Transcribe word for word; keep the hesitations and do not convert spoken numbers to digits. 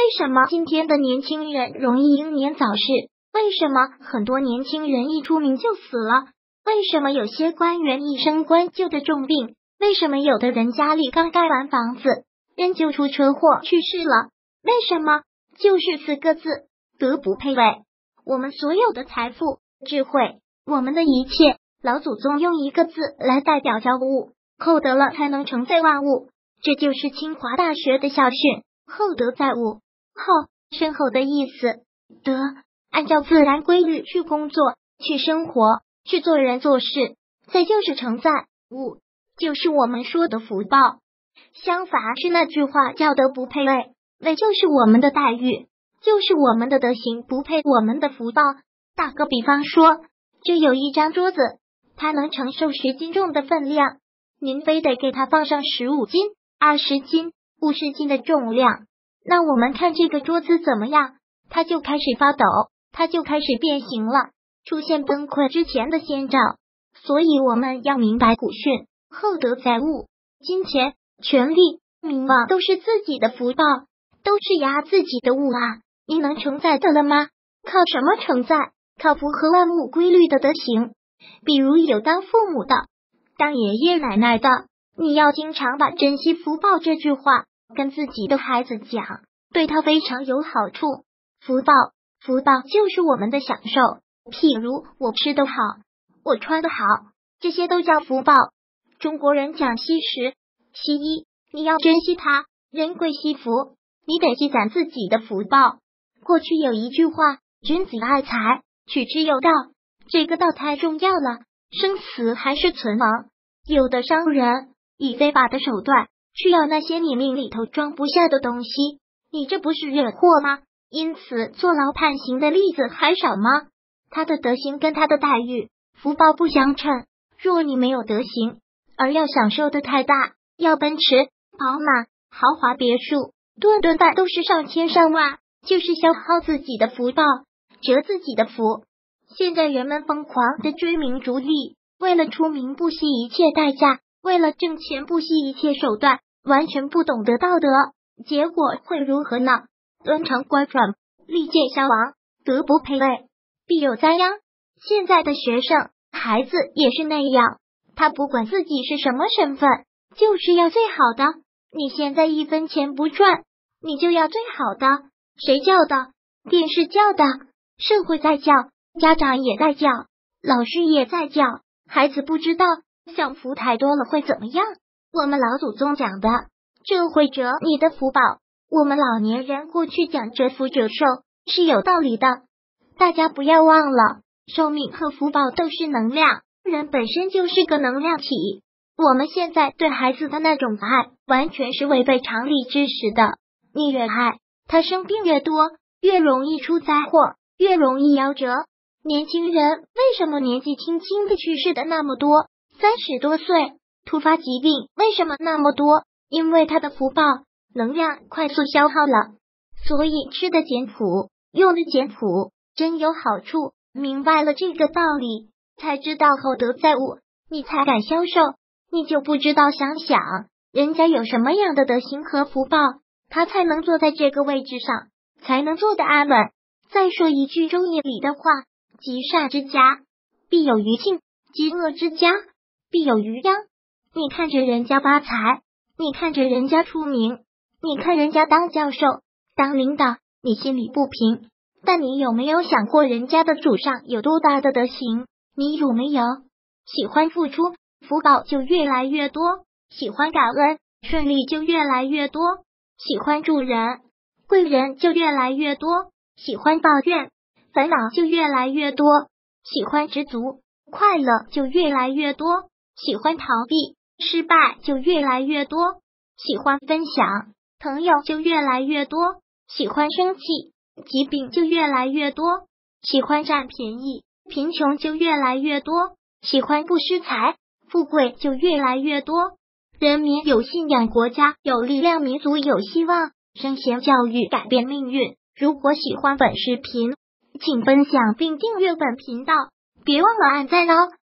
什么今天的年轻人容易英年早逝？为什么很多年轻人一出名就死了？为什么有些官员一升官就得重病？为什么有的人家里刚盖完房子，人就出车祸去世了？为什么？就是四个字：德不配位。我们所有的财富、智慧，我们的一切，老祖宗用一个字来代表交物，厚德了才能承载万物。这就是清华大学的校训：厚德载物。厚，深厚的意思；德，按照自然规律去工作、去生活、去做人做事。再就是承载，物，就是我们说的福报。相反是那句话叫德不配位，位就是我们的待遇，就是我们的德行不配我们的福报。打个比方说，这有一张桌子，它能承受十斤重的分量，您非得给它放上十五斤、二十斤、五十斤的重量，那我们看这个桌子怎么样？它就开始发抖，它就开始变形了，出现崩溃之前的先兆。所以我们要明白古训：厚德载物。金钱、权力、名望都是自己的福报，都是压自己的物啊！你能承载得了吗？靠什么承载？靠符合万物规律的德行。比如有当父母的，当爷爷奶奶的，你要经常把珍惜福报这句话跟自己的孩子讲，对他非常有好处。福报，福报就是我们的享受。譬如我吃得好，我穿得好，这些都叫福报。中国人讲惜时，其一，你要珍惜它，人贵惜福，你得积攒自己的福报。过去有一句话：君子爱财，取之有道。这个道太重要了，生死还是存亡。有的商人以非法的手段去要那些你命里头装不下的东西，你这不是惹祸吗？因此坐牢判刑的例子还少吗？他的德行跟他的待遇、福报不相称。若你没有德行，而要享受的太大，要奔驰、宝马、豪华别墅，顿顿饭都是上千上万，就是消耗自己的福报，折自己的福。现在人们疯狂的追名逐利，为了出名不惜一切代价，为了挣钱不惜一切手段，完全不懂得道德，结果会如何呢？端肠乖转，利剑消亡，德不配位，必有灾殃。现在的学生孩子也是那样，他不管自己是什么身份，就是要最好的。你现在一分钱不赚，你就要最好的。谁叫的？电视叫的，社会在叫，家长也在叫，老师也在叫。孩子不知道享福太多了会怎么样。我们老祖宗讲的，这会折你的福报。我们老年人过去讲折福折寿是有道理的。大家不要忘了，寿命和福报都是能量，人本身就是个能量体。我们现在对孩子的那种爱，完全是违背常理知识的。你越爱他，生病越多，越容易出灾祸，越容易夭折。年轻人为什么年纪轻轻的去世的那么多？三十多岁突发疾病为什么那么多？因为他的福报能量快速消耗了。所以吃的简朴，用的简朴，真有好处。明白了这个道理，才知道厚德载物，你才敢销售。你就不知道想想人家有什么样的德行和福报，他才能坐在这个位置上，才能坐得安稳。再说一句周易里的话：积善之家必有余庆，积恶之家必有余殃。你看着人家发财，你看着人家出名，你看人家当教授、当领导，你心里不平，但你有没有想过人家的祖上有多大的德行？你有没有？喜欢付出，福报就越来越多；喜欢感恩，顺利就越来越多；喜欢助人，贵人就越来越多；喜欢抱怨，烦恼就越来越多；喜欢知足，快乐就越来越多；喜欢逃避，失败就越来越多；喜欢分享，朋友就越来越多；喜欢生气，疾病就越来越多；喜欢占便宜，贫穷就越来越多；喜欢不施财，富贵就越来越多。人民有信仰，国家有力量，民族有希望。圣贤教育改变命运。如果喜欢本视频，请分享并订阅本频道，别忘了按赞哦。